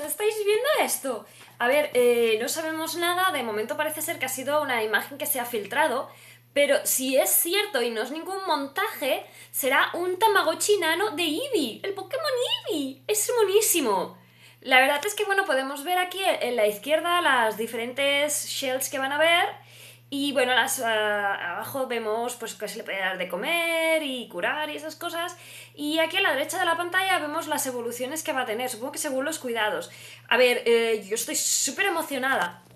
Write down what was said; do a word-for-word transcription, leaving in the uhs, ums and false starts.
¿estáis viendo esto? A ver, eh, no sabemos nada, de momento parece ser que ha sido una imagen que se ha filtrado, pero si es cierto y no es ningún montaje, será un Tamagotchi nano de Eevee, el Pokémon Eevee. Es monísimo. La verdad es que, bueno, podemos ver aquí en la izquierda las diferentes shells que van a ver. Y bueno, las, ah, abajo vemos pues que se le puede dar de comer y curar y esas cosas. Y aquí a la derecha de la pantalla vemos las evoluciones que va a tener, supongo que según los cuidados. A ver, eh, yo estoy súper emocionada.